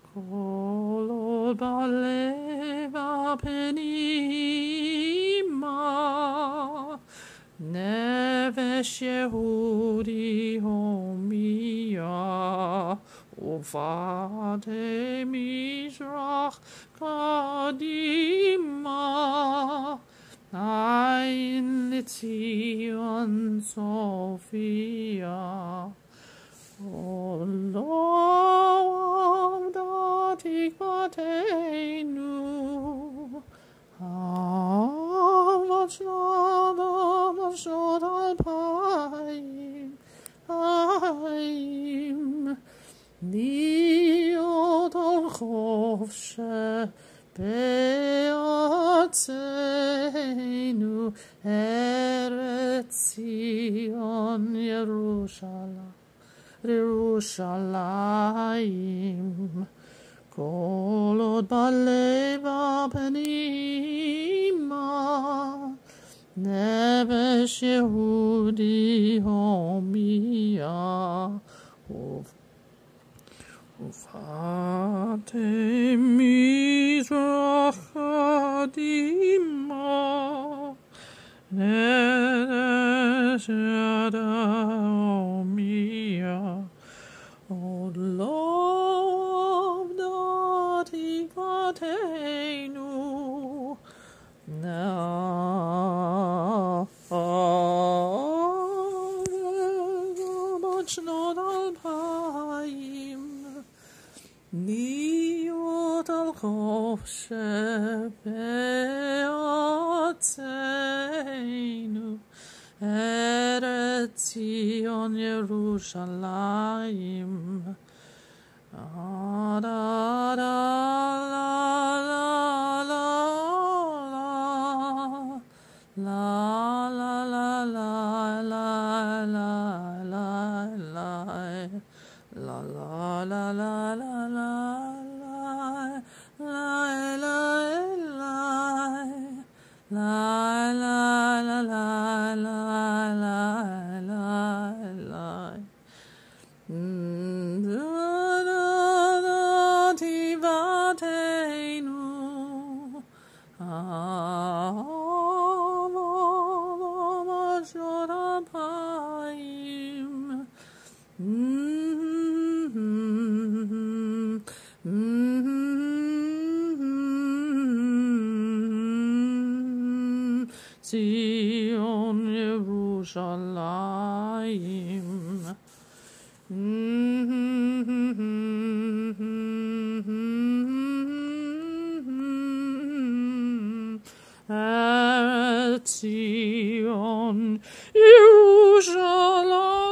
כל עוד בלב הפנימה נפש יהודי הומייה ופאתי מזרח קדימה עין לציון סופיה לא עבדה תקוותנו אהבת שלום בשנות 2000 להיות על חופש בארצנו ארץ ציון ירושלים כל עוד בלב הפנימה נפש יהודי הומייה ופאתי מזרח קדימה נפש יהודי הומייה עוד לא עבדה תקוותנו בת שנות 2000 להיות על חופש בארצנו ארץ ציון ירושלים ציון ירושלים ארץ ציון ירושלים